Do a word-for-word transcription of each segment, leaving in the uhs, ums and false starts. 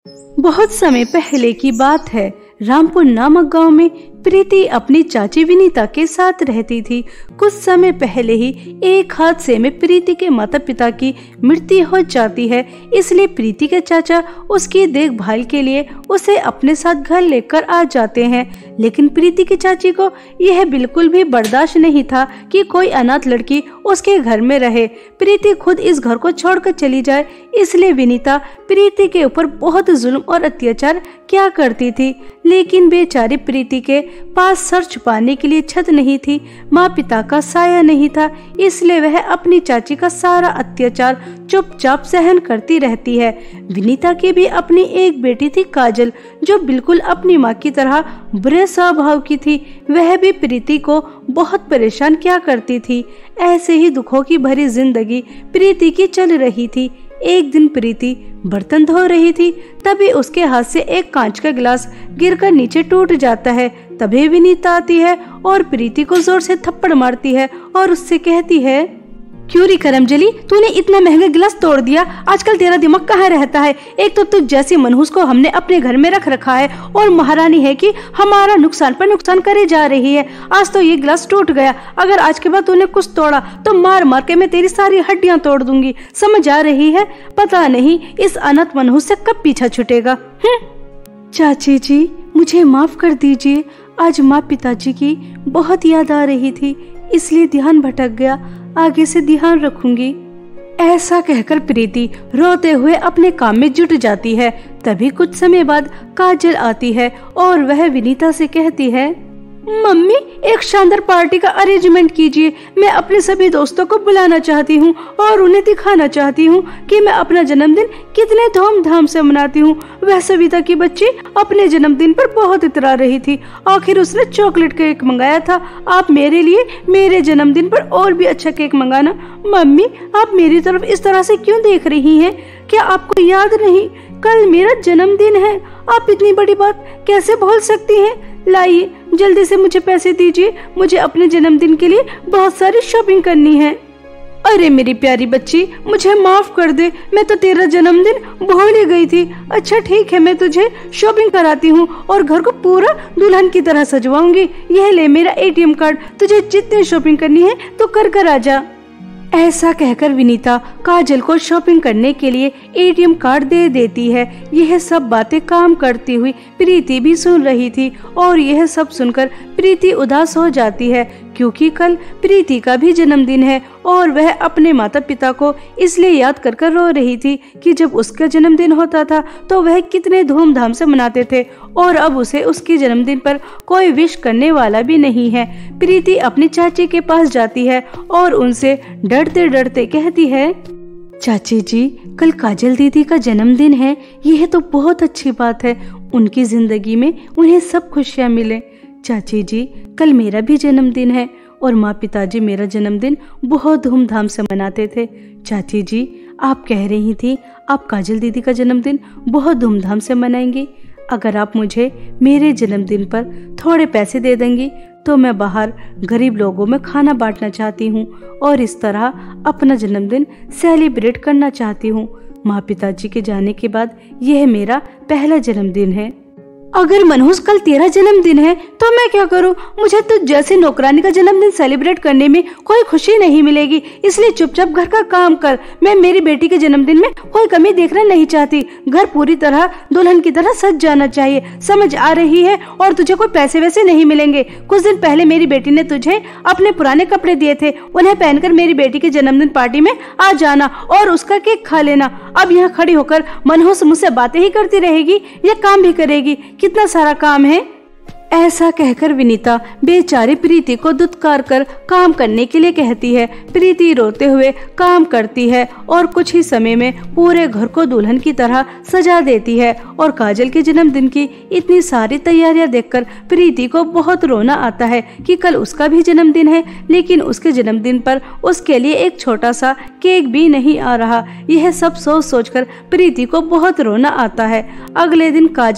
बहुत समय पहले की बात है। रामपुर नामक गांव में प्रीति अपनी चाची विनीता के साथ रहती थी। कुछ समय पहले ही एक हादसे में प्रीति के माता पिता की मृत्यु हो जाती है, इसलिए प्रीति के चाचा उसकी देखभाल के लिए उसे अपने साथ घर लेकर आ जाते हैं। लेकिन प्रीति की चाची को यह बिल्कुल भी बर्दाश्त नहीं था कि कोई अनाथ लड़की उसके घर में रहे। प्रीति खुद इस घर को छोड़कर चली जाए, इसलिए विनीता प्रीति के ऊपर बहुत जुल्म और अत्याचार क्या करती थी। लेकिन बेचारी प्रीति के पास सर छुपाने के लिए छत नहीं थी, माँ पिता का साया नहीं था, इसलिए वह अपनी चाची का सारा अत्याचार चुपचाप सहन करती रहती है। विनीता की भी अपनी एक बेटी थी काजल, जो बिल्कुल अपनी माँ की तरह बुरे स्वभाव की थी। वह भी प्रीति को बहुत परेशान किया करती थी। ऐसे ही दुखों की भरी जिंदगी प्रीति की चल रही थी। एक दिन प्रीति बर्तन धो रही थी, तभी उसके हाथ से एक कांच का गिलास गिरकर नीचे टूट जाता है। तभी विनीता आती है और प्रीति को जोर से थप्पड़ मारती है और उससे कहती है, क्यों री करमजली, तूने इतना महंगा गिलास तोड़ दिया। आजकल तेरा दिमाग कहाँ रहता है? एक तो तुझ जैसी मनहूस को हमने अपने घर में रख रखा है और महारानी है कि हमारा नुकसान पर नुकसान करे जा रही है। आज तो ये गिलास टूट गया, अगर आज के बाद तूने कुछ तोड़ा तो मार मार के मैं तेरी सारी हड्डियां तोड़ दूंगी। समझ आ रही है? पता नहीं इस अनाथ मनहूस से कब पीछा छूटेगा। चाची जी, मुझे माफ कर दीजिए। आज माँ पिताजी की बहुत याद आ रही थी, इसलिए ध्यान भटक गया। आगे से ध्यान रखूंगी। ऐसा कहकर प्रीति रोते हुए अपने काम में जुट जाती है। तभी कुछ समय बाद काजल आती है और वह विनीता से कहती है, मम्मी, एक शानदार पार्टी का अरेंजमेंट कीजिए। मैं अपने सभी दोस्तों को बुलाना चाहती हूँ और उन्हें दिखाना चाहती हूँ कि मैं अपना जन्मदिन कितने धूमधाम से मनाती हूँ। वह सविता की बच्ची अपने जन्मदिन पर बहुत इतरा रही थी। आखिर उसने चॉकलेट केक मंगाया था। आप मेरे लिए मेरे जन्मदिन पर और भी अच्छा केक मंगाना। मम्मी, आप मेरी तरफ इस तरह से क्यों देख रही हैं? क्या आपको याद नहीं, कल मेरा जन्मदिन है? आप इतनी बड़ी बात कैसे भूल सकती हैं? लाइए, जल्दी से मुझे पैसे दीजिए। मुझे अपने जन्मदिन के लिए बहुत सारी शॉपिंग करनी है। अरे मेरी प्यारी बच्ची, मुझे माफ कर दे, मैं तो तेरा जन्मदिन भूल ही गई थी। अच्छा ठीक है, मैं तुझे शॉपिंग कराती हूँ और घर को पूरा दुल्हन की तरह सजवाऊंगी। यह ले मेरा एटीएम कार्ड, तुझे जितनी शॉपिंग करनी है तो कर कर आ जा। ऐसा कहकर विनीता काजल को शॉपिंग करने के लिए एटीएम कार्ड दे देती है। यह सब बातें काम करती हुई प्रीति भी सुन रही थी और यह सब सुनकर प्रीति उदास हो जाती है, क्योंकि कल प्रीति का भी जन्मदिन है और वह अपने माता पिता को इसलिए याद कर कर रो रही थी कि जब उसका जन्मदिन होता था तो वह कितने धूमधाम से मनाते थे और अब उसे उसके जन्मदिन पर कोई विश करने वाला भी नहीं है। प्रीति अपनी चाची के पास जाती है और उनसे डरते डरते कहती है, चाची जी, कल काजल दीदी का जन्मदिन है। यह तो बहुत अच्छी बात है, उनकी जिंदगी में उन्हें सब खुशियाँ मिले। चाची जी, कल मेरा भी जन्मदिन है और माँ पिताजी मेरा जन्मदिन बहुत धूमधाम से मनाते थे। चाची जी, आप कह रही थी आप काजल दीदी का जन्मदिन बहुत धूमधाम से मनाएंगी। अगर आप मुझे मेरे जन्मदिन पर थोड़े पैसे दे देंगी तो मैं बाहर गरीब लोगों में खाना बांटना चाहती हूँ और इस तरह अपना जन्मदिन सेलिब्रेट करना चाहती हूँ। माँ पिताजी के जाने के बाद यह मेरा पहला जन्मदिन है। अगर मनहूस कल तेरा जन्मदिन है तो मैं क्या करूं? मुझे तो जैसे नौकरानी का जन्मदिन सेलिब्रेट करने में कोई खुशी नहीं मिलेगी, इसलिए चुपचाप घर का काम कर। मैं मेरी बेटी के जन्मदिन में कोई कमी देखना नहीं चाहती। घर पूरी तरह दुल्हन की तरह सज जाना चाहिए। समझ आ रही है? और तुझे कोई पैसे वैसे नहीं मिलेंगे। कुछ दिन पहले मेरी बेटी ने तुझे अपने पुराने कपड़े दिए थे, उन्हें पहनकर मेरी बेटी के जन्मदिन पार्टी में आ जाना और उसका केक खा लेना। अब यहाँ खड़ी होकर मनहूस मुझसे बातें ही करती रहेगी या काम भी करेगी? कितना सारा काम है। ऐसा कहकर विनीता बेचारी प्रीति को दुत्कार कर काम करने के लिए कहती है। प्रीति रोते हुए काम करती है और कुछ ही समय में पूरे घर को दुल्हन की तरह सजा देती है। और काजल के जन्मदिन की इतनी सारी तैयारियां देखकर प्रीति को बहुत रोना आता है कि कल उसका भी जन्मदिन है, लेकिन उसके जन्मदिन पर उसके लिए एक छोटा सा केक भी नहीं आ रहा। यह सब सोच सोच कर प्रीति को बहुत रोना आता है। अगले दिन काजल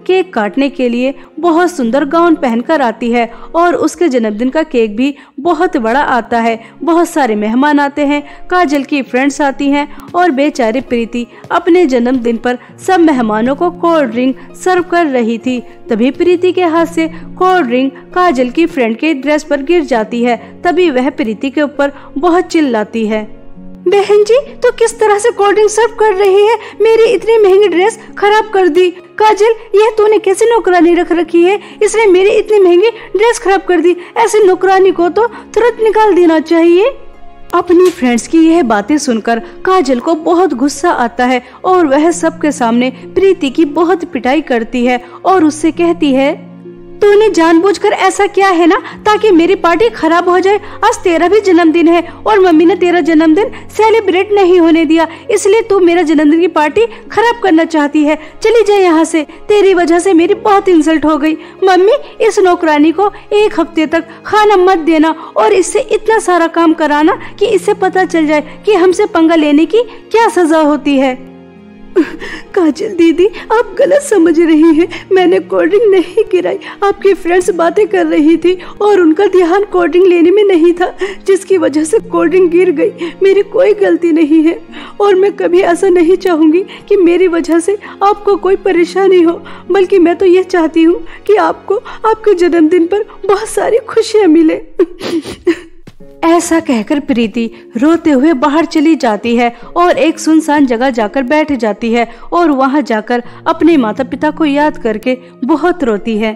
केक काटने के लिए बहुत सुंदर गाउन पहनकर आती है और उसके जन्मदिन का केक भी बहुत बड़ा आता है। बहुत सारे मेहमान आते हैं, काजल की फ्रेंड्स आती हैं और बेचारी प्रीति अपने जन्मदिन पर सब मेहमानों को कोल्ड ड्रिंक सर्व कर रही थी। तभी प्रीति के हाथ से कोल्ड ड्रिंक काजल की फ्रेंड के ड्रेस पर गिर जाती है। तभी वह प्रीति के ऊपर बहुत चिल्लाती है, बहन जी तो किस तरह से कोल्ड ड्रिंक सर्व कर रही है, मेरी इतनी महंगी ड्रेस खराब कर दी। काजल, यह तूने कैसे नौकरानी रख रखी है, इसने मेरी इतनी महंगी ड्रेस खराब कर दी। ऐसी नौकरानी को तो तुरंत निकाल देना चाहिए। अपनी फ्रेंड्स की यह बातें सुनकर काजल को बहुत गुस्सा आता है और वह सबके सामने प्रीति की बहुत पिटाई करती है और उससे कहती है, तूने जानबूझकर ऐसा किया है ना ताकि मेरी पार्टी खराब हो जाए। आज तेरा भी जन्मदिन है और मम्मी ने तेरा जन्मदिन सेलिब्रेट नहीं होने दिया, इसलिए तू मेरा जन्मदिन की पार्टी खराब करना चाहती है। चली जाए यहाँ से, तेरी वजह से मेरी बहुत इंसल्ट हो गई। मम्मी, इस नौकरानी को एक हफ्ते तक खाना मत देना और इससे इतना सारा काम कराना कि इससे पता चल जाए कि हमसे पंगा लेने की क्या सजा होती है। काजल दीदी, आप गलत समझ रही हैं। मैंने कोल्ड ड्रिंक नहीं गिराई, आपकी फ्रेंड्स बातें कर रही थी और उनका ध्यान कोल्ड ड्रिंक लेने में नहीं था, जिसकी वजह से कोल्ड ड्रिंक गिर गई। मेरी कोई गलती नहीं है और मैं कभी ऐसा नहीं चाहूंगी कि मेरी वजह से आपको कोई परेशानी हो, बल्कि मैं तो ये चाहती हूँ कि आपको आपके जन्मदिन पर बहुत सारी खुशियाँ मिले। ऐसा कहकर प्रीति रोते हुए बाहर चली जाती है और एक सुनसान जगह जाकर बैठ जाती है और वहां जाकर अपने माता पिता को याद करके बहुत रोती है।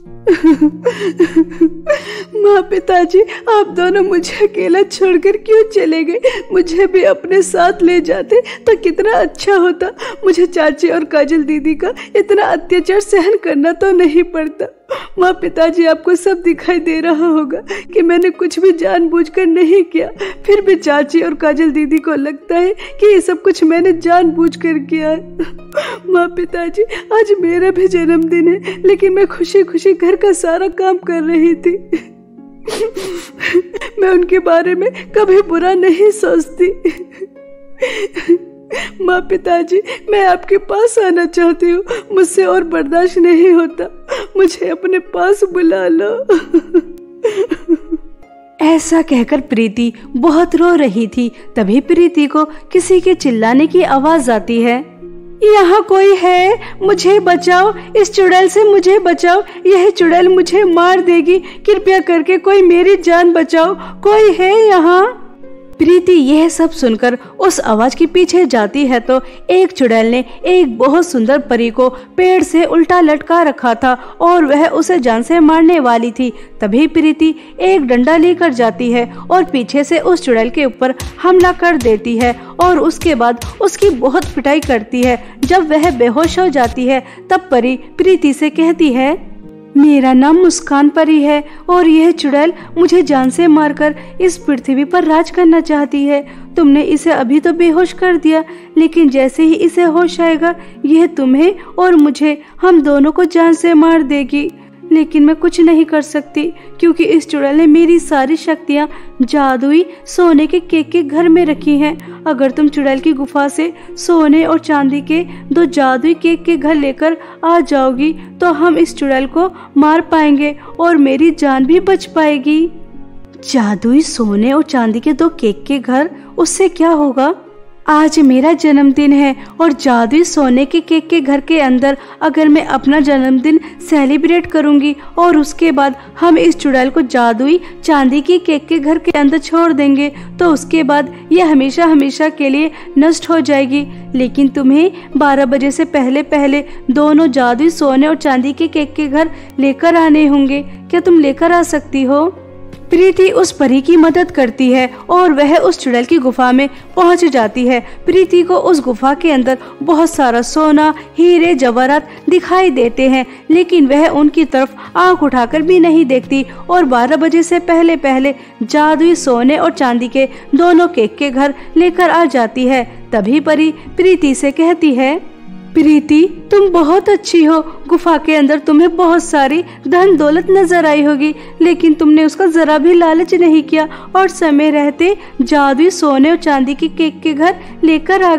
माँ, पिताजी, आप दोनों मुझे अकेला छोड़कर क्यों चले गए? मुझे भी अपने साथ ले जाते तो कितना अच्छा होता। मुझे चाची और काजल दीदी का इतना अत्याचार सहन करना तो नहीं पड़ता। माँ, पिताजी, आपको सब दिखाई दे रहा होगा कि मैंने कुछ भी जानबूझकर नहीं किया, फिर भी चाची और काजल दीदी को लगता है कि ये सब कुछ मैंने जानबूझकर किया है। माँ, पिताजी, आज मेरा भी जन्मदिन है, लेकिन मैं खुशी खुशी घर का सारा काम कर रही थी। मैं उनके बारे में कभी बुरा नहीं सोचती। माँ, पिताजी, मैं आपके पास आना चाहती हूँ, मुझसे और बर्दाश्त नहीं होता, मुझे अपने पास बुला लो। ऐसा कहकर प्रीति बहुत रो रही थी। तभी प्रीति को किसी के चिल्लाने की आवाज आती है, यहाँ कोई है, मुझे बचाओ, इस चुड़ैल से मुझे बचाओ, यह चुड़ैल मुझे मार देगी, कृपया करके कोई मेरी जान बचाओ, कोई है यहाँ। प्रीति यह सब सुनकर उस आवाज के पीछे जाती है तो एक चुड़ैल ने एक बहुत सुंदर परी को पेड़ से उल्टा लटका रखा था और वह उसे जान से मारने वाली थी। तभी प्रीति एक डंडा लेकर जाती है और पीछे से उस चुड़ैल के ऊपर हमला कर देती है और उसके बाद उसकी बहुत पिटाई करती है। जब वह बेहोश हो जाती है तब परी प्रीति से कहती है, मेरा नाम मुस्कान परी है और यह चुड़ैल मुझे जान से मारकर इस पृथ्वी पर राज करना चाहती है। तुमने इसे अभी तो बेहोश कर दिया, लेकिन जैसे ही इसे होश आएगा यह तुम्हें और मुझे, हम दोनों को जान से मार देगी। लेकिन मैं कुछ नहीं कर सकती क्योंकि इस चुड़ैल ने मेरी सारी शक्तियाँ जादुई सोने के केक के घर में रखी हैं। अगर तुम चुड़ैल की गुफा से सोने और चांदी के दो जादुई केक के घर लेकर आ जाओगी तो हम इस चुड़ैल को मार पाएंगे और मेरी जान भी बच पाएगी। जादुई सोने और चांदी के दो केक के घर, उससे क्या होगा? आज मेरा जन्मदिन है और जादुई सोने के केक के घर के अंदर अगर मैं अपना जन्मदिन सेलिब्रेट करूंगी और उसके बाद हम इस चुड़ैल को जादुई चांदी के केक के घर के अंदर छोड़ देंगे तो उसके बाद यह हमेशा हमेशा के लिए नष्ट हो जाएगी। लेकिन तुम्हें बारह बजे से पहले पहले दोनों जादुई सोने और चांदी के केक के घर लेकर आने होंगे। क्या तुम लेकर आ सकती हो? प्रीति उस परी की मदद करती है और वह उस चुड़ैल की गुफा में पहुंच जाती है। प्रीति को उस गुफा के अंदर बहुत सारा सोना, हीरे, जवाहरात दिखाई देते हैं, लेकिन वह उनकी तरफ आंख उठाकर भी नहीं देखती और बारह बजे से पहले पहले जादुई सोने और चांदी के दोनों केक के घर लेकर आ जाती है। तभी परी प्रीति से कहती है, प्रीति, तुम बहुत अच्छी हो। गुफा के अंदर तुम्हें बहुत सारी धन दौलत नजर आई होगी, लेकिन तुमने उसका जरा भी लालच नहीं किया और समय रहते जादुई सोने और चांदी के केक के घर लेकर आ गई।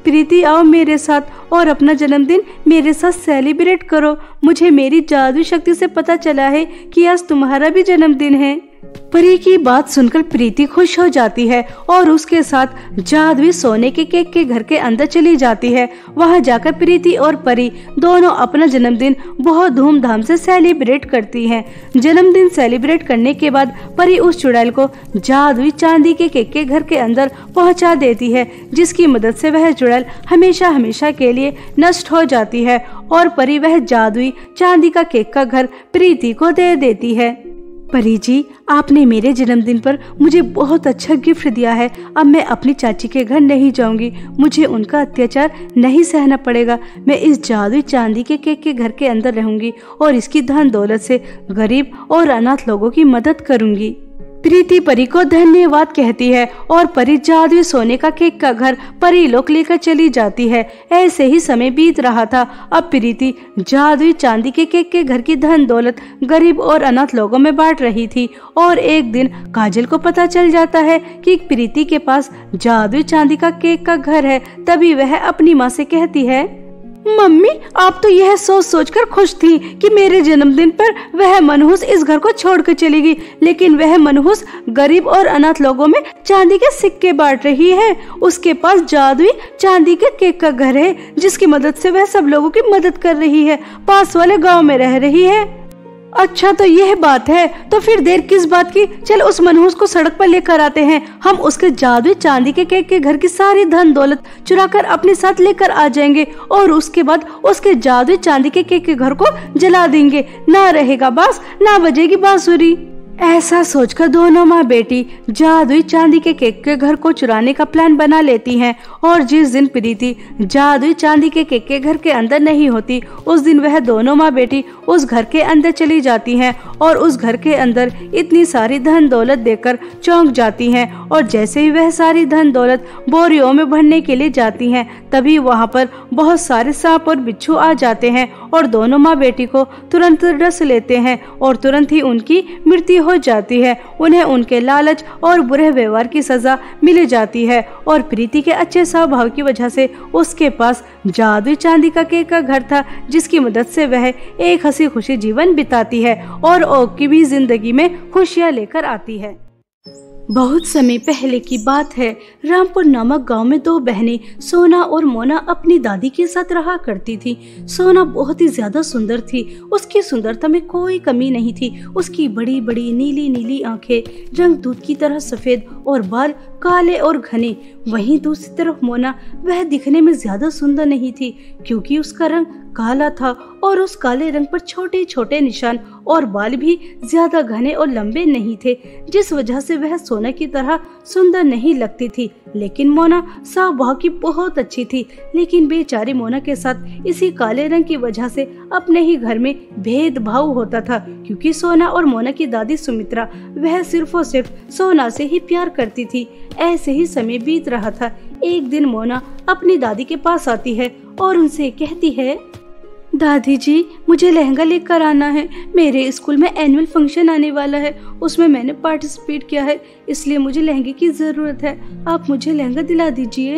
प्रीति आओ मेरे साथ और अपना जन्मदिन मेरे साथ सेलिब्रेट करो। मुझे मेरी जादुई शक्ति से पता चला है कि आज तुम्हारा भी जन्मदिन है। परी की बात सुनकर प्रीति खुश हो जाती है और उसके साथ जादुई सोने के केक के घर के अंदर चली जाती है। वहां जाकर प्रीति और परी दोनों अपना जन्मदिन बहुत धूमधाम से सेलिब्रेट करती हैं। जन्मदिन सेलिब्रेट करने के बाद परी उस चुड़ैल को जादुई चांदी के केक के घर के अंदर पहुंचा देती है, जिसकी मदद से वह चुड़ैल हमेशा हमेशा के लिए नष्ट हो जाती है और परी वह जादुई चांदी का केक का घर प्रीति को दे देती है। परी जी, आपने मेरे जन्मदिन पर मुझे बहुत अच्छा गिफ्ट दिया है। अब मैं अपनी चाची के घर नहीं जाऊंगी, मुझे उनका अत्याचार नहीं सहना पड़ेगा। मैं इस जादुई चांदी के केक के घर के अंदर रहूंगी और इसकी धन दौलत से गरीब और अनाथ लोगों की मदद करूंगी। प्रीति परी को धन्यवाद कहती है और परी जादुई सोने का केक का घर परी लोक लेकर चली जाती है। ऐसे ही समय बीत रहा था। अब प्रीति जादुई चांदी के केक के घर की धन दौलत गरीब और अनाथ लोगों में बांट रही थी और एक दिन काजल को पता चल जाता है कि प्रीति के पास जादुई चांदी का केक का घर है। तभी वह अपनी माँ से कहती है, मम्मी, आप तो यह सोच सोचकर खुश थी कि मेरे जन्मदिन पर वह मनहूस इस घर को छोड़कर चलेगी, लेकिन वह मनहूस गरीब और अनाथ लोगों में चांदी के सिक्के बांट रही है। उसके पास जादुई चांदी के केक का घर है, जिसकी मदद से वह सब लोगों की मदद कर रही है, पास वाले गांव में रह रही है। अच्छा, तो यह बात है, तो फिर देर किस बात की, चल उस मनहूस को सड़क पर लेकर आते हैं। हम उसके जादुई चांदी के केक के घर की सारी धन दौलत चुराकर अपने साथ लेकर आ जाएंगे और उसके बाद उसके जादुई चांदी के केक के घर को जला देंगे। ना रहेगा बांस, ना बजेगी बांसुरी। ऐसा सोचकर दोनों माँ बेटी जादुई चांदी के केक के घर को चुराने का प्लान बना लेती हैं और जिस दिन प्रीति जादुई चांदी के केक के घर के अंदर नहीं होती, उस दिन वह दोनों माँ बेटी उस घर के अंदर चली जाती हैं और उस घर के अंदर इतनी सारी धन दौलत देकर चौंक जाती हैं। और जैसे ही वह सारी धन दौलत बोरियों में भरने के लिए जाती हैं, तभी वहाँ पर बहुत सारे सांप और बिच्छू आ जाते हैं और दोनों माँ बेटी को तुरंत डस लेते हैं और तुरंत ही उनकी मृत्यु हो जाती है। उन्हें उनके लालच और बुरे व्यवहार की सजा मिल जाती है और प्रीति के अच्छे स्वभाव की वजह से उसके पास जादुई चांदी का केक का घर था, जिसकी मदद से वह एक हंसी खुशी जीवन बिताती है और ओक की भी जिंदगी में खुशियां लेकर आती है। बहुत समय पहले की बात है। रामपुर नामक गांव में दो बहनें सोना और मोना अपनी दादी के साथ रहा करती थी। सोना बहुत ही ज्यादा सुंदर थी, उसकी सुंदरता में कोई कमी नहीं थी। उसकी बड़ी बड़ी नीली नीली आंखें, रंग दूध की तरह सफेद और बाल काले और घने। वहीं दूसरी तरफ मोना, वह दिखने में ज्यादा सुंदर नहीं थी क्योंकि उसका रंग काला था और उस काले रंग पर छोटे छोटे निशान और बाल भी ज्यादा घने और लंबे नहीं थे, जिस वजह से वह सोना की तरह सुंदर नहीं लगती थी। लेकिन मोना स्वभाव की बहुत अच्छी थी, लेकिन बेचारी मोना के साथ इसी काले रंग की वजह से अपने ही घर में भेदभाव होता था, क्योंकि सोना और मोना की दादी सुमित्रा, वह सिर्फ और सिर्फ सोना से ही प्यार करती थी। ऐसे ही समय बीत रहा था। एक दिन मोना अपनी दादी के पास आती है और उनसे कहती है, दादी जी, मुझे लहंगा लेकर आना है। मेरे स्कूल में एनुअल फंक्शन आने वाला है, उसमें मैंने पार्टिसिपेट किया है, इसलिए मुझे लहंगे की जरूरत है। आप मुझे लहंगा दिला दीजिए।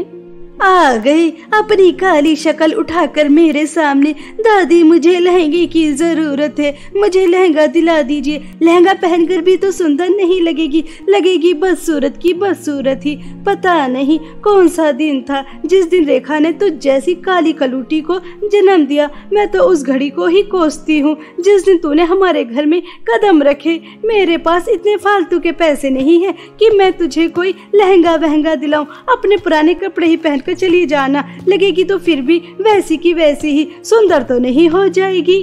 आ गई अपनी काली शक्ल उठाकर मेरे सामने, दादी मुझे लहंगे की जरूरत है, मुझे लहंगा दिला दीजिए। लहंगा पहनकर भी तो सुंदर नहीं लगेगी, लगेगी बदसूरत की बदसूरत ही। पता नहीं कौन सा दिन था जिस दिन रेखा ने तुझ जैसी काली कलूटी को जन्म दिया। मैं तो उस घड़ी को ही कोसती हूँ जिस दिन तूने हमारे घर में कदम रखे। मेरे पास इतने फालतू के पैसे नहीं है कि मैं तुझे कोई लहंगा वहंगा दिलाऊं। अपने पुराने कपड़े ही पहन चली जाना, लगेगी तो फिर भी वैसी की वैसी ही, सुंदर तो नहीं हो जाएगी।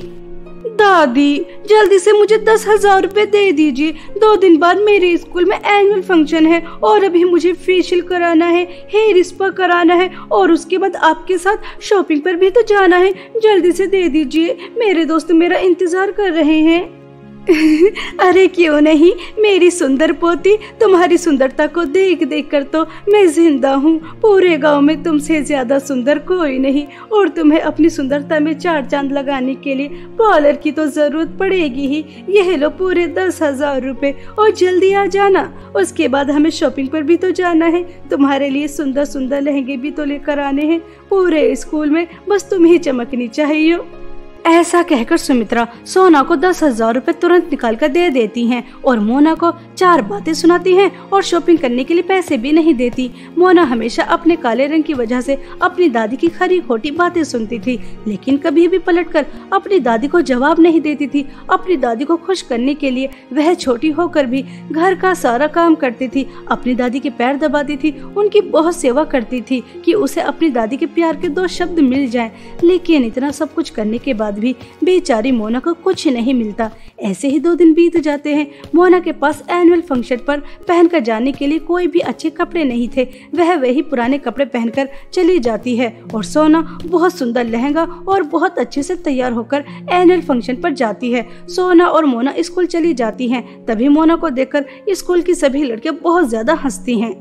दादी, जल्दी से मुझे दस हजार रुपए दे दीजिए। दो दिन बाद मेरे स्कूल में एनुअल फंक्शन है और अभी मुझे फेशियल कराना है, हेयर स्पा कराना है और उसके बाद आपके साथ शॉपिंग पर भी तो जाना है। जल्दी से दे दीजिए, मेरे दोस्त मेरा इंतजार कर रहे हैं। अरे क्यों नहीं मेरी सुंदर पोती, तुम्हारी सुंदरता को देख देख कर तो मैं जिंदा हूँ। पूरे गांव में तुमसे ज्यादा सुंदर कोई नहीं, और तुम्हें अपनी सुंदरता में चार चांद लगाने के लिए पार्लर की तो जरूरत पड़ेगी ही। यह लो पूरे दस हजार रुपए, और जल्दी आ जाना। उसके बाद हमें शॉपिंग पर भी तो जाना है, तुम्हारे लिए सुंदर सुंदर लहंगे भी तो लेकर आने हैं। पूरे स्कूल में बस तुम ही चमकनी चाहिए। ऐसा कहकर सुमित्रा सोना को दस हजार रूपए तुरंत निकाल कर दे देती हैं और मोना को चार बातें सुनाती हैं और शॉपिंग करने के लिए पैसे भी नहीं देती। मोना हमेशा अपने काले रंग की वजह से अपनी दादी की खरी खोटी बातें सुनती थी, लेकिन कभी भी पलटकर अपनी दादी को जवाब नहीं देती थी। अपनी दादी को खुश करने के लिए वह छोटी होकर भी घर का सारा काम करती थी, अपनी दादी के पैर दबाती थी, उनकी बहुत सेवा करती थी कि उसे अपनी दादी के प्यार के दो शब्द मिल जाएं। लेकिन इतना सब कुछ करने के बाद भी बेचारी मोना को कुछ नहीं मिलता। ऐसे ही दो दिन बीत जाते हैं। मोना के पास एनुअल फंक्शन पर पहनकर जाने के लिए कोई भी अच्छे कपड़े नहीं थे। वह वही पुराने कपड़े पहनकर चली जाती है और सोना बहुत सुंदर लहंगा और बहुत अच्छे से तैयार होकर एनुअल फंक्शन पर जाती है। सोना और मोना स्कूल चली जाती हैं। तभी मोना को देखकर स्कूल की सभी लड़कियां बहुत ज्यादा हंसती हैं।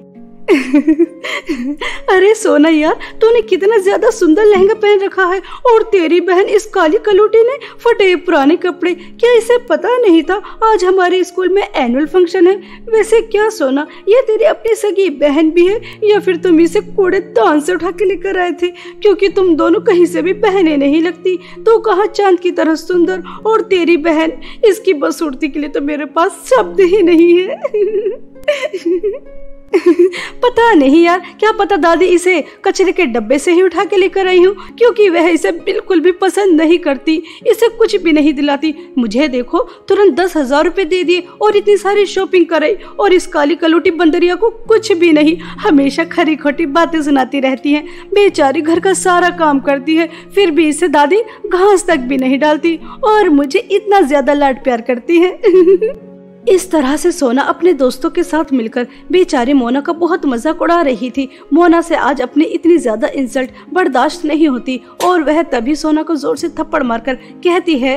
अरे सोना यार, तूने कितना ज्यादा सुंदर लहंगा पहन रखा है, और तेरी बहन इस काली कलूटी ने फटे पुराने कपड़े। क्या इसे पता नहीं था आज हमारे स्कूल में एनुअल फंक्शन है? वैसे क्या सोना, ये तेरी अपनी सगी बहन भी है या फिर तुम इसे कूड़ेदान से उठा के लेकर आए थे? क्योंकि तुम दोनों कहीं से भी बहनें नहीं लगती। तो कहाँ चांद की तरह सुंदर, और तेरी बहन, इसकी बसूरती के लिए तो मेरे पास शब्द ही नहीं है। पता नहीं यार, क्या पता दादी इसे कचरे के डब्बे से ही उठा के लेकर आई हूँ, क्योंकि वह इसे बिल्कुल भी पसंद नहीं करती, इसे कुछ भी नहीं दिलाती। मुझे देखो, तुरंत दस हजार रुपए दे दिए और इतनी सारी शॉपिंग कराई, और इस काली कलूटी बंदरिया को कुछ भी नहीं, हमेशा खरी खोटी बातें सुनाती रहती है। बेचारी घर का सारा काम करती है, फिर भी इसे दादी घास तक भी नहीं डालती, और मुझे इतना ज्यादा लाड प्यार करती है। इस तरह से सोना अपने दोस्तों के साथ मिलकर बेचारी मोना का बहुत मजाक उड़ा रही थी। मोना से आज अपनी इतनी ज्यादा इंसल्ट बर्दाश्त नहीं होती, और वह तभी सोना को जोर से थप्पड़ मारकर कहती है,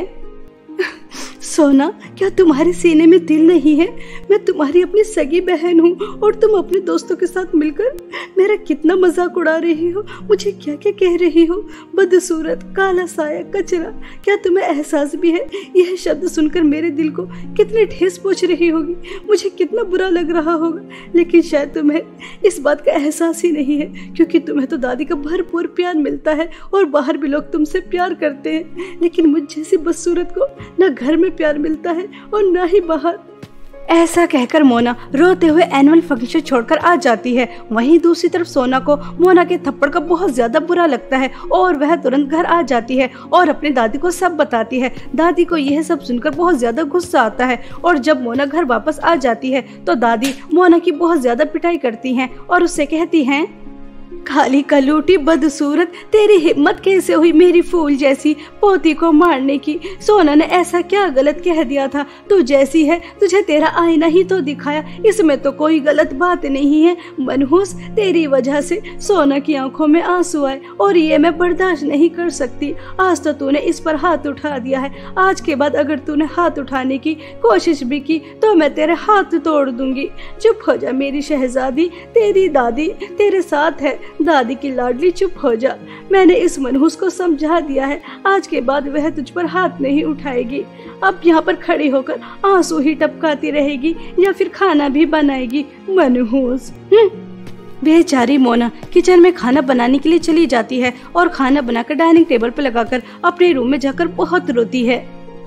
सोना, क्या तुम्हारे सीने में दिल नहीं है? मैं तुम्हारी अपनी सगी बहन हूँ, और तुम अपने दोस्तों के साथ मिलकर मेरा कितना मजाक उड़ा रही हो, मुझे क्या क्या कह रही हो? बदसूरत, काला साया, कचरा। क्या तुम्हें एहसास भी है यह शब्द सुनकर मेरे दिल को कितनी ठेस पहुँच रही होगी, मुझे कितना बुरा लग रहा होगा? लेकिन शायद तुम्हें इस बात का एहसास ही नहीं है, क्योंकि तुम्हें तो दादी का भरपूर प्यार मिलता है, और बाहर भी लोग तुमसे प्यार करते हैं, लेकिन मुझ जैसी बदसूरत को न घर में प्यार मिलता है और ना ही बाहर। ऐसा कहकर मोना रोते हुए एनुअल फंक्शन छोड़कर आ जाती है। वहीं दूसरी तरफ सोना को मोना के थप्पड़ का बहुत ज्यादा बुरा लगता है, और वह तुरंत घर आ जाती है और अपनी दादी को सब बताती है। दादी को यह सब सुनकर बहुत ज्यादा गुस्सा आता है, और जब मोना घर वापस आ जाती है तो दादी मोना की बहुत ज्यादा पिटाई करती हैं और उससे कहती हैं, खाली कलूटी बदसूरत, तेरी हिम्मत कैसे हुई मेरी फूल जैसी पोती को मारने की? सोना ने ऐसा क्या गलत कह दिया था? तू जैसी है तुझे तेरा आईना ही तो दिखाया, इसमें तो कोई गलत बात नहीं है। मनहूस, तेरी वजह से सोना की आंखों में आंसू आए, और ये मैं बर्दाश्त नहीं कर सकती। आज तो तूने इस पर हाथ उठा दिया है, आज के बाद अगर तूने हाथ उठाने की कोशिश भी की तो मैं तेरे हाथ तोड़ दूंगी। चुप हो जा मेरी शहजादी, तेरी दादी तेरे साथ है। दादी की लाडली, चुप हो जा। मैंने इस मनहूस को समझा दिया है, आज के बाद वह तुझ पर हाथ नहीं उठाएगी। अब यहाँ पर खड़ी होकर आंसू ही टपकाती रहेगी या फिर खाना भी बनाएगी, मनहूस। बेचारी मोना किचन में खाना बनाने के लिए चली जाती है और खाना बनाकर डाइनिंग टेबल पर लगाकर अपने रूम में जाकर बहुत रोती है।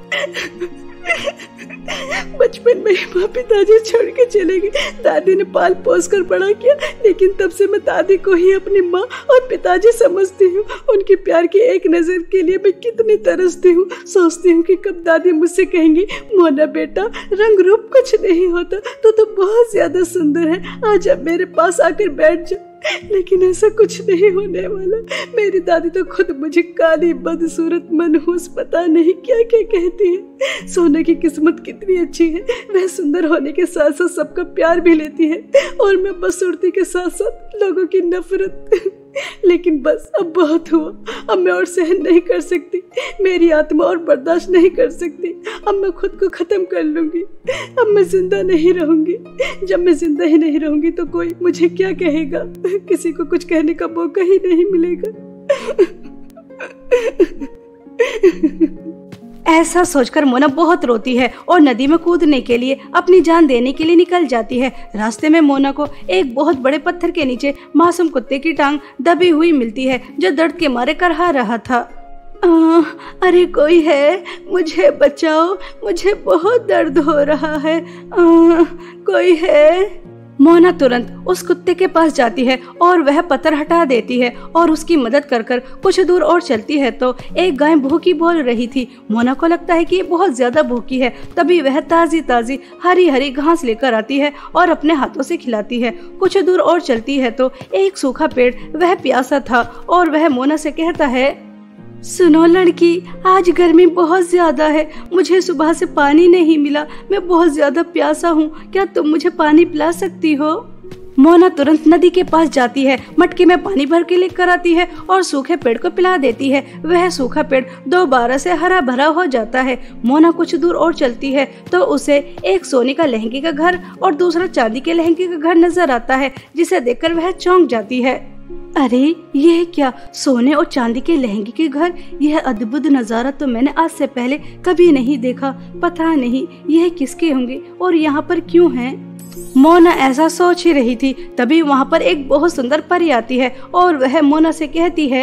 बचपन में माँ पिताजी छोड़ के चले गए, दादी ने पाल पोस कर बड़ा किया, लेकिन तब से मैं दादी को ही अपनी माँ और पिताजी समझती हूँ। उनके प्यार की एक नजर के लिए मैं कितनी तरसती हूँ। सोचती हूँ कि कब दादी मुझसे कहेंगी, मोना बेटा, रंग रूप कुछ नहीं होता, तो तो बहुत ज्यादा सुंदर है, आज अब मेरे पास आकर बैठ जा। लेकिन ऐसा कुछ नहीं होने वाला। मेरी दादी तो खुद मुझे काली बदसूरत मनहूस पता नहीं क्या क्या कहती है। सोना की किस्मत कितनी अच्छी है, वह सुंदर होने के साथ साथ सबका प्यार भी लेती है, और मैं बदसूरती के साथ साथ लोगों की नफरत। लेकिन बस अब बहुत हुआ, अब मैं और सहन नहीं कर सकती, मेरी आत्मा और बर्दाश्त नहीं कर सकती। अब मैं खुद को खत्म कर लूंगी, अब मैं जिंदा नहीं रहूंगी। जब मैं जिंदा ही नहीं रहूंगी तो कोई मुझे क्या कहेगा, किसी को कुछ कहने का मौका ही नहीं मिलेगा। ऐसा सोचकर मोना बहुत रोती है और नदी में कूदने के लिए अपनी जान देने के लिए निकल जाती है। रास्ते में मोना को एक बहुत बड़े पत्थर के नीचे मासूम कुत्ते की टांग दबी हुई मिलती है, जो दर्द के मारे करहा रहा था। आ, अरे कोई है, मुझे बचाओ, मुझे बहुत दर्द हो रहा है, आ, कोई है। मोना तुरंत उस कुत्ते के पास जाती है और वह पत्थर हटा देती है और उसकी मदद कर कर कुछ दूर और चलती है तो एक गाय भूखी बोल रही थी। मोना को लगता है कि ये बहुत ज्यादा भूखी है, तभी वह ताजी ताजी हरी हरी घास लेकर आती है और अपने हाथों से खिलाती है। कुछ दूर और चलती है तो एक सूखा पेड़, वह प्यासा था और वह मोना से कहता है, सुनो लड़की, आज गर्मी बहुत ज्यादा है, मुझे सुबह से पानी नहीं मिला, मैं बहुत ज्यादा प्यासा हूँ, क्या तुम मुझे पानी पिला सकती हो? मोना तुरंत नदी के पास जाती है, मटके में पानी भर के लेकर आती है और सूखे पेड़ को पिला देती है। वह सूखा पेड़ दोबारा से हरा भरा हो जाता है। मोना कुछ दूर और चलती है तो उसे एक सोने का लहंगे का घर और दूसरा चांदी के लहंगे का घर नजर आता है, जिसे देखकर वह चौंक जाती है। अरे यह क्या, सोने और चांदी के लहंगे के घर, यह अद्भुत नजारा तो मैंने आज से पहले कभी नहीं देखा। पता नहीं यह किसके होंगे और यहाँ पर क्यों हैं? मोना ऐसा सोच ही रही थी, तभी वहाँ पर एक बहुत सुंदर परी आती है और वह मोना से कहती है,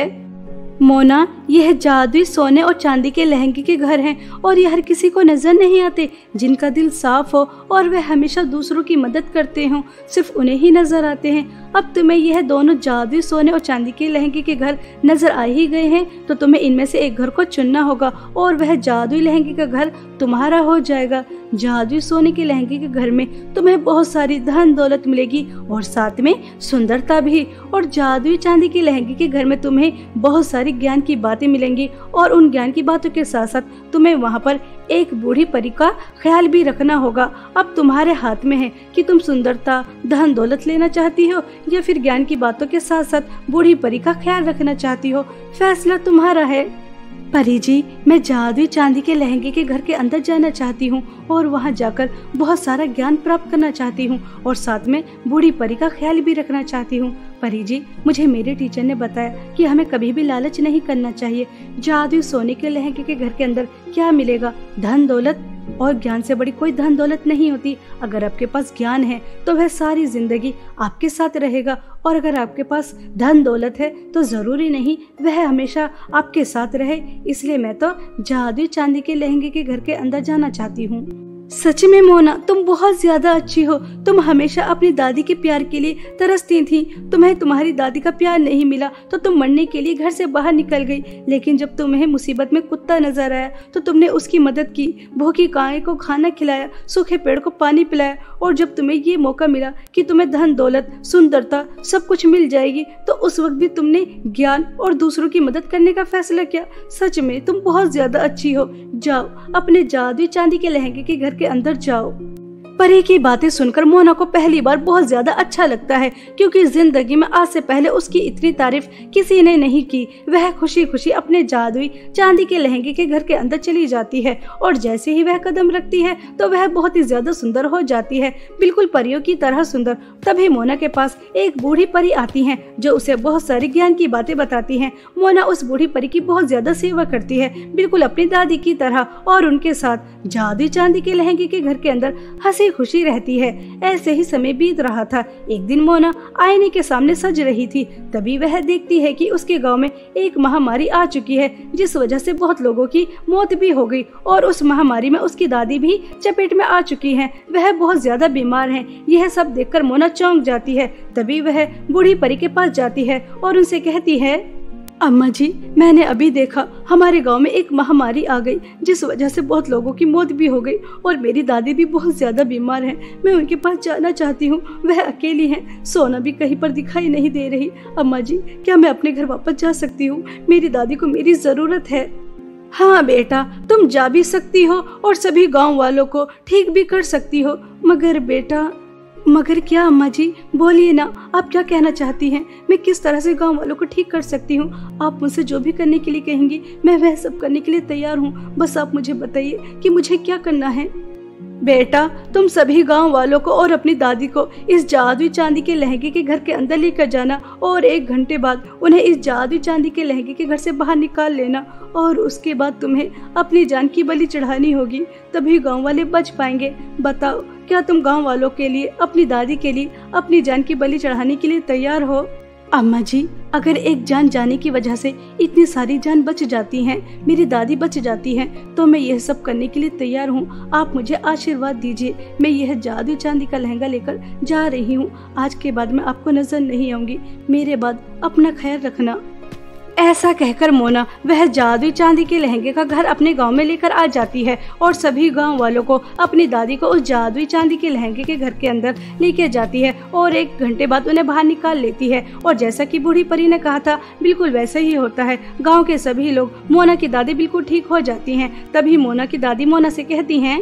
मोना, यह जादुई सोने और चांदी के लहंगे के घर हैं और यह हर किसी को नजर नहीं आते। जिनका दिल साफ हो और वह हमेशा दूसरों की मदद करते हो, सिर्फ उन्हें ही नजर आते हैं। अब तुम्हें यह दोनों जादुई सोने और चांदी के लहंगे के घर नजर आ ही गए हैं तो तुम्हें इनमें से एक घर को चुनना होगा और वह जादुई लहंगे का घर तुम्हारा हो जाएगा। जादुई सोने के लहंगे के घर में तुम्हें बहुत सारी धन दौलत मिलेगी और साथ में सुंदरता भी, और जादुई चांदी के लहंगे के घर में तुम्हें बहुत सारी ज्ञान की बातें मिलेंगी और उन ज्ञान की बातों के साथ साथ तुम्हें वहाँ पर एक बूढ़ी परी का ख्याल भी रखना होगा। अब तुम्हारे हाथ में है कि तुम सुंदरता, धन दौलत लेना चाहती हो या फिर ज्ञान की बातों के साथ साथ बूढ़ी परी का ख्याल रखना चाहती हो। फैसला तुम्हारा है। परी जी, मैं जादुई चांदी के लहंगे के घर के अंदर जाना चाहती हूँ और वहाँ जाकर बहुत सारा ज्ञान प्राप्त करना चाहती हूँ और साथ में बूढ़ी परी का ख्याल भी रखना चाहती हूँ। परी जी, मुझे मेरे टीचर ने बताया कि हमें कभी भी लालच नहीं करना चाहिए। जादुई सोने के लहंगे के घर के अंदर क्या मिलेगा? धन दौलत, और ज्ञान से बड़ी कोई धन दौलत नहीं होती। अगर आपके पास ज्ञान है तो वह सारी जिंदगी आपके साथ रहेगा, और अगर आपके पास धन दौलत है तो जरूरी नहीं वह हमेशा आपके साथ रहे। इसलिए मैं तो जादुई चांदी के लहंगे के घर के अंदर जाना चाहती हूँ। सच में मोना, तुम बहुत ज्यादा अच्छी हो। तुम हमेशा अपनी दादी के प्यार के लिए तरसती थी। तुम्हें तुम्हारी दादी का प्यार नहीं मिला तो तुम मरने के लिए घर से बाहर निकल गई, लेकिन जब तुम्हें मुसीबत में कुत्ता नजर आया तो तुमने उसकी मदद की, भूखी गाय को खाना खिलाया, सूखे पेड़ को पानी पिलाया, और जब तुम्हें ये मौका मिला कि तुम्हें धन दौलत, सुंदरता सब कुछ मिल जाएगी तो उस वक्त भी तुमने ज्ञान और दूसरों की मदद करने का फैसला किया। सच में तुम बहुत ज्यादा अच्छी हो। जाओ अपने जादुई चांदी के लहंगे के घर के अंदर जाओ। परी की बातें सुनकर मोना को पहली बार बहुत ज्यादा अच्छा लगता है, क्योंकि जिंदगी में आज से पहले उसकी इतनी तारीफ किसी ने नहीं की। वह खुशी खुशी अपने जादुई चांदी के लहंगे के घर के अंदर चली जाती है और जैसे ही वह कदम रखती है तो वह बहुत ही ज्यादा सुंदर हो जाती है, बिल्कुल परियों की तरह सुंदर। तभी मोना के पास एक बूढ़ी परी आती है जो उसे बहुत सारी ज्ञान की बातें बताती है। मोना उस बूढ़ी परी की बहुत ज्यादा सेवा करती है, बिल्कुल अपनी दादी की तरह, और उनके साथ जादुई चांदी के लहंगे के घर के अंदर हंसी खुशी रहती है। ऐसे ही समय बीत रहा था। एक दिन मोना आईने के सामने सज रही थी, तभी वह देखती है कि उसके गांव में एक महामारी आ चुकी है, जिस वजह से बहुत लोगों की मौत भी हो गई, और उस महामारी में उसकी दादी भी चपेट में आ चुकी हैं। वह बहुत ज्यादा बीमार हैं। यह सब देखकर मोना चौंक जाती है। तभी वह बूढ़ी परी के पास जाती है और उनसे कहती है, अम्मा जी, मैंने अभी देखा हमारे गांव में एक महामारी आ गई, जिस वजह से बहुत लोगों की मौत भी हो गई और मेरी दादी भी बहुत ज्यादा बीमार हैं। मैं उनके पास जाना चाहती हूँ। वह अकेली हैं, सोना भी कहीं पर दिखाई नहीं दे रही। अम्मा जी, क्या मैं अपने घर वापस जा सकती हूँ? मेरी दादी को मेरी जरूरत है। हाँ बेटा, तुम जा भी सकती हो और सभी गाँव वालों को ठीक भी कर सकती हो, मगर बेटा मगर क्या अम्मा जी, बोलिए ना, आप क्या कहना चाहती हैं? मैं किस तरह से गांव वालों को ठीक कर सकती हूँ? आप मुझसे जो भी करने के लिए कहेंगी मैं वह सब करने के लिए तैयार हूँ। बस आप मुझे बताइए कि मुझे क्या करना है। बेटा, तुम सभी गांव वालों को और अपनी दादी को इस जादुई चांदी के लहंगे के घर के अंदर लेकर जाना और एक घंटे बाद उन्हें इस जादुई चांदी के लहंगे के घर से बाहर निकाल लेना और उसके बाद तुम्हें अपनी जान की बलि चढ़ानी होगी, तभी गांव वाले बच पाएंगे। बताओ, क्या तुम गांव वालों के लिए, अपनी दादी के लिए अपनी जान की बलि चढ़ाने के लिए तैयार हो? अम्मा जी, अगर एक जान जाने की वजह से इतनी सारी जान बच जाती हैं, मेरी दादी बच जाती हैं, तो मैं यह सब करने के लिए तैयार हूँ। आप मुझे आशीर्वाद दीजिए। मैं यह जादू चांदी का लहंगा लेकर जा रही हूँ। आज के बाद मैं आपको नजर नहीं आऊंगी। मेरे बाद अपना ख्याल रखना। ऐसा कहकर मोना वह जादुई चांदी के लहंगे का घर अपने गांव में लेकर आ जाती है और सभी गांव वालों को अपनी दादी को उस जादुई चांदी के लहंगे के घर के अंदर लेके जाती है और एक घंटे बाद उन्हें बाहर निकाल लेती है। और जैसा कि बूढ़ी परी ने कहा था, बिल्कुल वैसा ही होता है। गाँव के सभी लोग, मोना की दादी बिल्कुल ठीक हो जाती है। तभी मोना की दादी मोना से कहती है,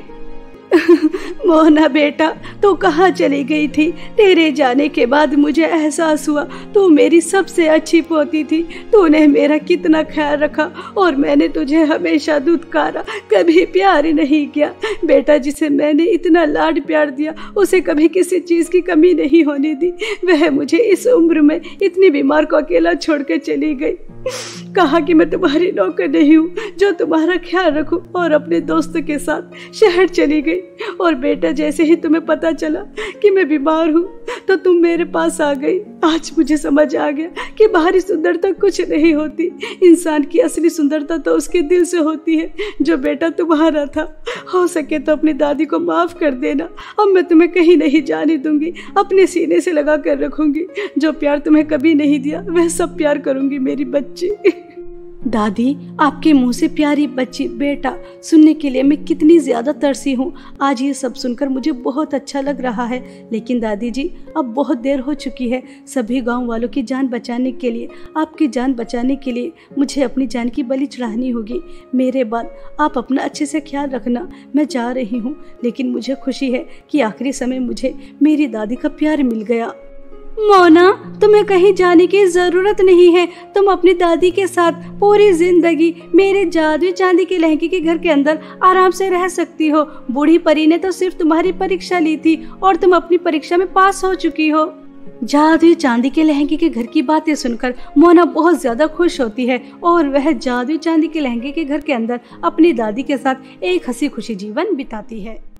मोना बेटा, तू कहाँ चली गई थी? तेरे जाने के बाद मुझे एहसास हुआ तू मेरी सबसे अच्छी पोती थी। तूने मेरा कितना ख्याल रखा और मैंने तुझे हमेशा दुत्कारा, कभी प्यार नहीं किया। बेटा, जिसे मैंने इतना लाड प्यार दिया उसे कभी किसी चीज की कमी नहीं होने दी। वह मुझे इस उम्र में इतनी बीमार को अकेला छोड़ कर चली गई। कहा कि मैं तुम्हारी नौकर नहीं हूँ जो तुम्हारा ख्याल रखूं, और अपने दोस्तों के साथ शहर चली गई। और बेटा, जैसे ही तुम्हें पता चला कि मैं बीमार हूँ तो तुम मेरे पास आ गई। आज मुझे समझ आ गया कि बाहरी सुंदरता कुछ नहीं होती, इंसान की असली सुंदरता तो उसके दिल से होती है, जो बेटा तुम्हारा था। हो सके तो अपनी दादी को माफ कर देना। अब मैं तुम्हें कहीं नहीं जाने दूंगी, अपने सीने से लगा कर रखूंगी। जो प्यार तुम्हें कभी नहीं दिया वह सब प्यार करूंगी मेरी बच्ची। दादी, आपके मुंह से प्यारी बच्ची, बेटा, सुनने के लिए मैं कितनी ज्यादा तरसी हूँ। आज ये सब सुनकर मुझे बहुत अच्छा लग रहा है। लेकिन दादी जी, अब बहुत देर हो चुकी है। सभी गांव वालों की जान बचाने के लिए, आपकी जान बचाने के लिए मुझे अपनी जान की बलि चढ़ानी होगी। मेरे बाद आप अपना अच्छे से ख्याल रखना। मैं जा रही हूँ, लेकिन मुझे खुशी है कि आखिरी समय मुझे मेरी दादी का प्यार मिल गया। मोना, तुम्हें कहीं जाने की जरूरत नहीं है। तुम अपनी दादी के साथ पूरी जिंदगी मेरे जादुई चांदी के लहंगे के घर के अंदर आराम से रह सकती हो। बूढ़ी परी ने तो सिर्फ तुम्हारी परीक्षा ली थी और तुम अपनी परीक्षा में पास हो चुकी हो। जादुई चांदी के लहंगे के घर की बातें सुनकर मोना बहुत ज्यादा खुश होती है और वह जादुई चांदी के लहंगे के घर के अंदर अपनी दादी के साथ एक हंसी खुशी जीवन बिताती है।